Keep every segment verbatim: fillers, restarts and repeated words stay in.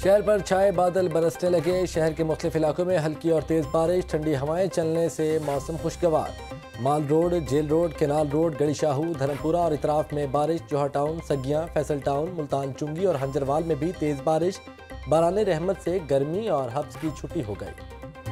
शहर पर छाए बादल बरसने लगे। शहर के मुख्तलिफ इलाकों में हल्की और तेज़ बारिश, ठंडी हवाएं चलने से मौसम खुशगवार। Mall Road, Jail Road, Canal Road, Garhi Shahu, Dharampura और इतराफ में बारिश। जोहर टाउन, सगियां, फैसल टाउन, मुल्तान चुंगी और हंजरवाल में भी तेज़ बारिश। बाराने रहमत से गर्मी और हब्स की छुट्टी हो गई।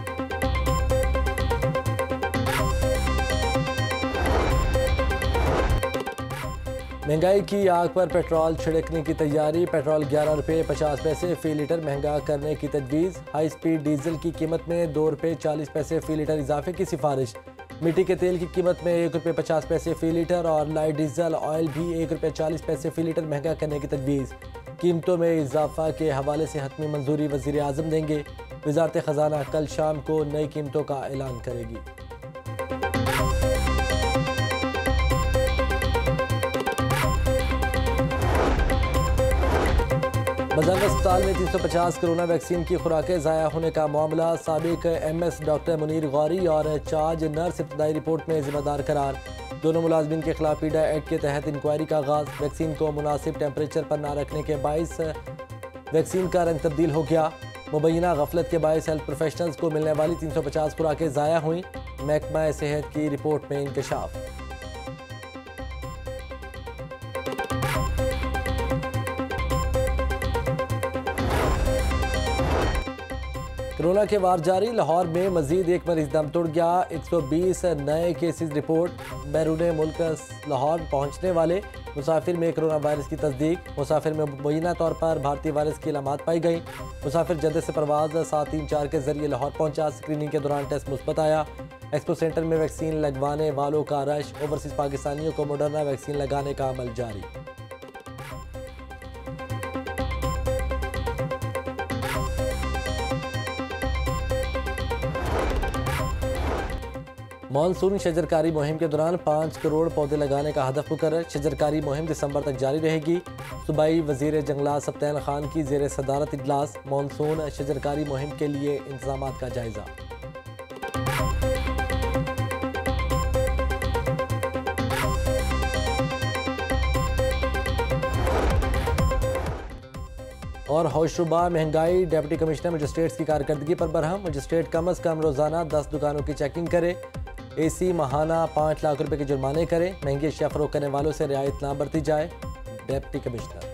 महंगाई की आग पर पेट्रोल छिड़कने की तैयारी। पेट्रोल ग्यारह रुपये पचास पैसे फ़ी लीटर महंगा करने की तजवीज़। हाई स्पीड डीजल की कीमत में दो रुपये चालीस पैसे फ़ी लीटर इजाफे की सिफारिश। मिट्टी के तेल की कीमत में एक रुपये पचास पैसे फ़ी लीटर और लाइट डीजल ऑयल भी एक रुपये चालीस पैसे फ़ी लीटर महंगा करने की तजवीज़। कीमतों में इजाफा के हवाले से हतमी मंजूरी वज़ीर आज़म देंगे। वज़ारत ख़जाना कल शाम को नई कीमतों का ऐलान करेगी। मजहर अस्पताल में तीन सौ पचास कोरोना वैक्सीन की खुराकें ज़ाया होने का मामला। साबिक M S doctor Munir Gauri और चार्ज नर्स इब्तदाई रिपोर्ट में जिम्मेदार करार। दोनों मुलाजमीन के खिलाफ पीडा एक्ट के तहत इंक्वायरी का आगाज। वैक्सीन को मुनासिब टेम्परेचर पर न रखने के बाइस वैक्सीन का रंग तब्दील हो गया। मुबैना गफलत के बाइस हेल्थ प्रोफेशनल्स को मिलने वाली तीन सौ पचास खुराकें ज़ाया हुई। महकमा सेहत की रिपोर्ट में इंकशाफ। कोरोना के वार जारी। लाहौर में मजीद एक मरीज दम तोड़ गया। एक सौ बीस नए केसेस रिपोर्ट। बैरून मुल्क लाहौर पहुंचने वाले मुसाफिर में कोरोना वायरस की तस्दीक। मुसाफिर में मुबैना तौर पर भारतीय वायरस की अलामात पाई गई। मुसाफिर जद्दे से परवाज सात तीन चार के जरिए लाहौर पहुंचा। स्क्रीनिंग के दौरान टेस्ट मुस्बत आया। एक्सपो सेंटर में वैक्सीन लगवाने वालों का रश। ओवरसीज पाकिस्तानियों को मॉडर्ना वैक्सीन लगाने का अमल जारी। मानसून शजरकारी मुहिम के दौरान पाँच करोड़ पौधे लगाने का हदफ मुकर्रर। शजरकारी मुहिम दिसंबर तक जारी रहेगी। सूबाई वजीर जंगलात सप्तान खान की जेर सदारत इजलास। मानसून शजरकारी मुहिम के लिए इंतजामात का जायजा। और होशरुबा महंगाई। डिप्टी कमिश्नर मजिस्ट्रेट्स की कारकर्दगी पर बरहम। मजिस्ट्रेट कम अज़ कम रोज़ाना दस दुकानों की चेकिंग करे। एसी माहाना पाँच लाख रुपए के जुर्माने करें। महंगी अशिया फरोख्त करने वालों से रियायत ना बरती जाए। Deputy commissioner.